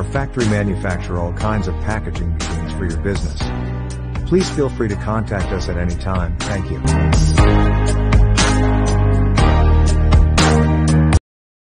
Our factory manufacture all kinds of packaging machines for your business. Please feel free to contact us at any time. Thank you.